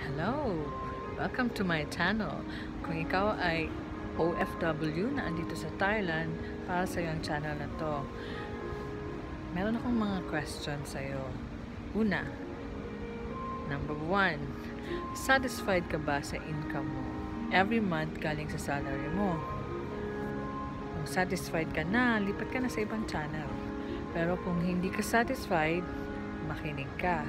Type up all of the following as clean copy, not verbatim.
Hello! Welcome to my channel. Kung ikaw ay OFW na andito sa Thailand, para sa yung channel na to, meron akong mga questions sa'yo. Una, number 1, satisfied ka ba sa income mo? Every month galing sa salary mo. Kung satisfied ka na, lipat ka na sa ibang channel. Pero kung hindi ka satisfied, makinig ka.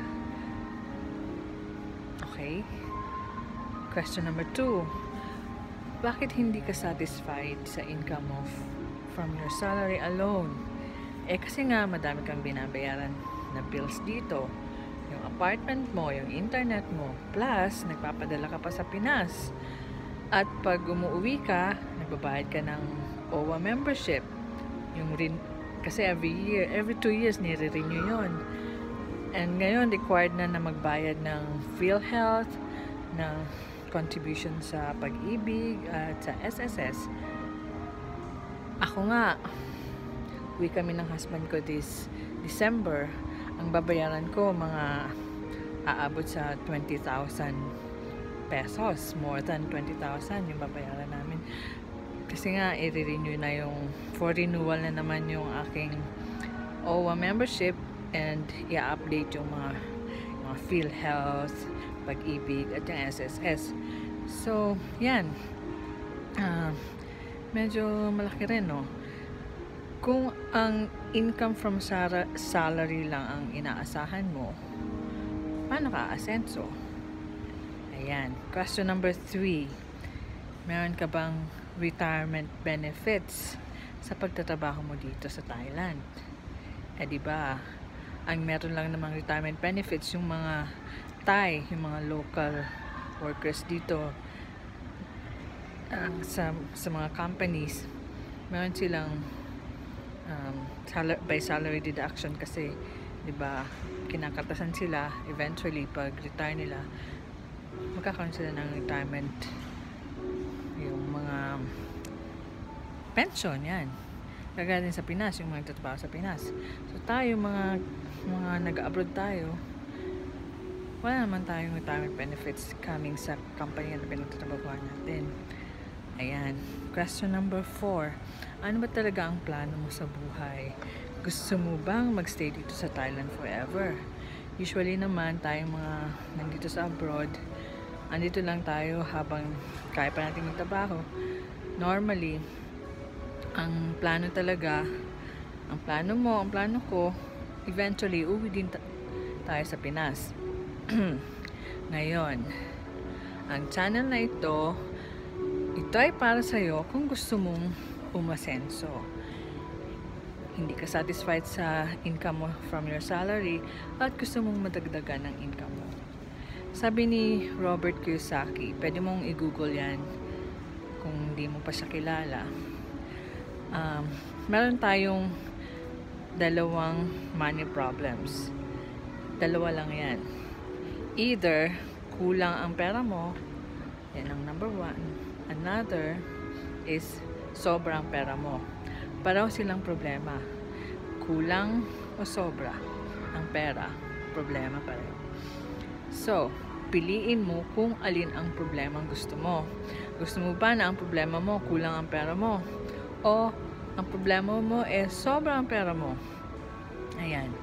Okay? Question number 2. Bakit hindi ka satisfied sa income mo from your salary alone? Kasi nga madami kang binabayaran na bills dito. Yung apartment mo, yung internet mo, plus nagpapadala ka pa sa Pinas. At pag umuwi ka, nagbabayad ka ng OWA membership. Kasi every 2 years nire-renew yun. And ngayon, required na magbayad ng PhilHealth, ng contribution sa pag-ibig at sa SSS. Ako nga, uwi kami ng husband ko this December. Ang babayaran ko, mga aabot sa 20,000 pesos. More than 20,000 yung babayaran namin. Kasi nga, i-renew na for renewal na naman yung aking OWA membership. And i-update yung mga PhilHealth, pag-ibig, at yung SSS. So, yan. Medyo malaki rin, no? Kung ang income from salary lang ang inaasahan mo, paano ka asenso? Ayan. Question number 3. Meron ka bang retirement benefits sa pagtatrabaho mo dito sa Thailand? Diba? Ang meron lang namang retirement benefits yung mga Thai, yung mga local workers dito sa mga companies. Meron silang by salary deduction kasi, diba, kinakaltasan sila eventually pag retire nila, magkakaroon sila ng retirement, yung mga pension, yan. Kagaya din sa Pinas, yung mga nagtatrabaho sa Pinas. So tayo, mga nag-abroad tayo, wala naman tayong retirement benefits coming sa company na pinagtatrabahuan natin. Ayan. Question number 4. Ano ba talaga ang plano mo sa buhay? Gusto mo bang magstay dito sa Thailand forever? Usually naman, tayong mga nandito sa abroad, andito lang tayo habang kaya pa natin magtrabaho. Normally, ang plano talaga, ang plano mo, ang plano ko, eventually, uwi din tayo sa Pinas. Ngayon, ang channel na ito ay para sa'yo kung gusto mong umasenso. Hindi ka satisfied sa income mo from your salary at gusto mong madagdagan ng income mo. Sabi ni Robert Kiyosaki, pwede mong i-google yan kung hindi mo pa siya kilala. Meron tayong dalawang money problems. Dalawa lang yan. Either kulang ang pera mo, yan ang number 1. Another is sobrang pera mo. Pareho silang problema. Kulang o sobra ang pera, problema pareho. So, piliin mo kung alin ang problema ang gusto mo. Gusto mo ba na ang problema mo kulang ang pera mo? O ang problema mo sobrang pera mo? Ayan.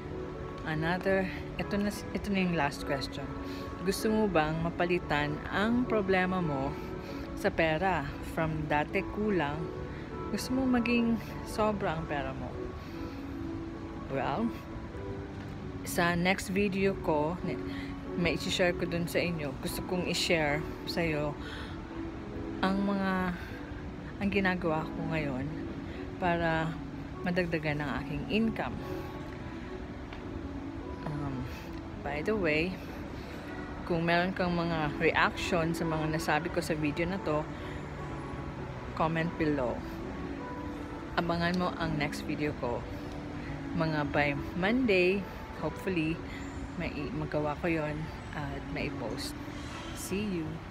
Ito na yung last question. Gusto mo bang mapalitan ang problema mo sa pera? From dati kulang, gusto mo maging sobra ang pera mo? Well, sa next video ko, may i-share ko dun sa inyo. Gusto kong i-share sa'yo ang ginagawa ko ngayon para madagdagan ang aking income. By the way, kung meron kang mga reaction sa mga nasabi ko sa video na to, comment below. Abangan mo ang next video ko. Mga by Monday, hopefully, magawa ko yon at mai-post. See you!